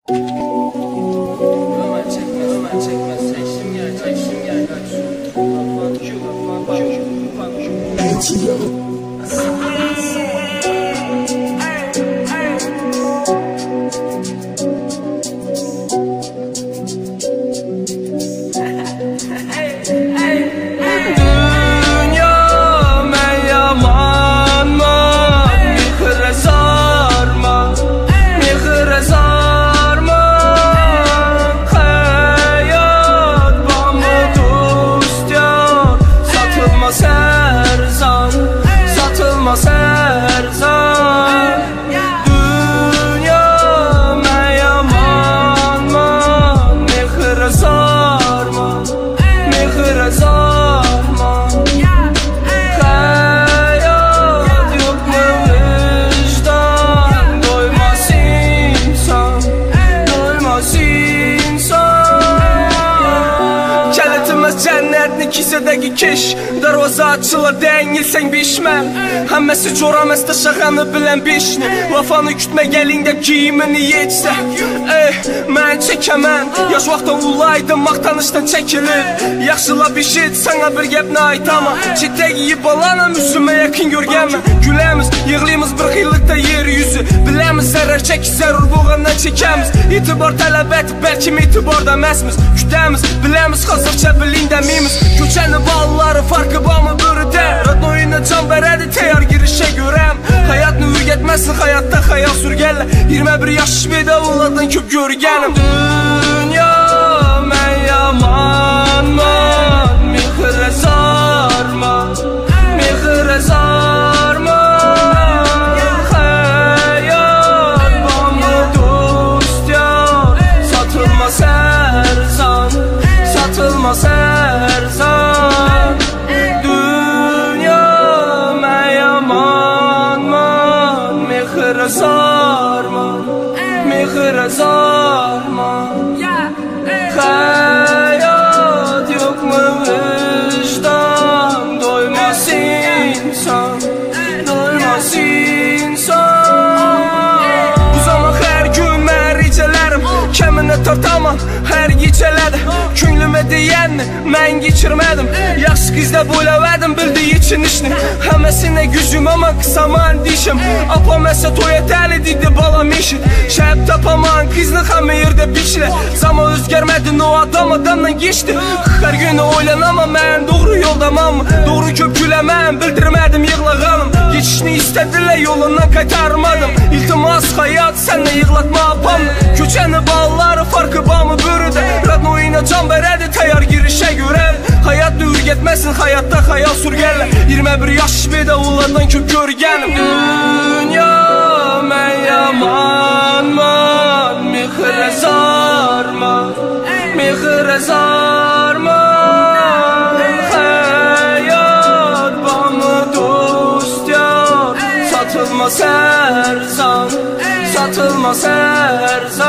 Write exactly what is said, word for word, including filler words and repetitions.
Kisedeki kiş darvaza açılar değilsen bişmem. Hemmesi çoramesta şakanı bilen bişni. Vafanı kütme gelinde giyimini yetse. Ey mən çekemem. Yaş vaxtdan ulaydım maqtanışdan çekilir. Yaxşıla bir şey sana bir gepni aytama. Çitə yiyip alana müslüme yakın görgəmə. Gülemiz yığlıyımız bir xillikdə yer yüzü. Bilemiz zarar çeki zarur boğandan çekemiz. İtibar talep etip belki itibarda məsmiz. Kütemiz bilemiz hazırça bilinde mimiz. Köçəni balları farkı bağımı bürüdə. Radnoyuna can verədi teyar girişe görəm. Hayat nüvü getməsin hayatta xayal sürgələ. yirmi bir yaş bedavlardan köp görgənim. Dünya mən yamanman. Mexirə sarma, mexirə sarma. Hayat bağımı dost yar. Satılmaz her zan, satılmaz her zan. Dünya mən yamanman. Mexirə sarma, mexirə sarma. Hayat yok mu vicdan? Doymaz insan, doymaz insan. Bu zaman her gün mən ricələrim kəminə tartamam hər gecələdə. Könlümə deyənni mən geçirmədim. Yaxşı qizdə boylavædim bildiği için işini. Həməsinə gücüm ama qısaman dişim. Apam əsə toya dəli dedi balam işin. Şəhəb tapaman qızını xəmə yerdə biçlə. Zaman özgərmədin o adam adamdan geçti. Hər günü oylanamam mən doğru yoldamam. Doğru köp güləməm bildirmədim yığlağanım. Geçişini istədilər yolundan qaytarmadım. İltimas hayat sənlə yığlatma apam. Köçəni balları farkı bağımı bürüdə. Radnoyuna can verədi teyar girişe görəm. Hayat nüvür getməsin hayatta xayal sürgələ. yirmi bir yaş bedavlardan köp görgənim. Dünya mən yamanman. Mexirə sarma, mexirə sarma. Hayat bağımı dost yar. Satılmaz her zan, satılmaz her zan.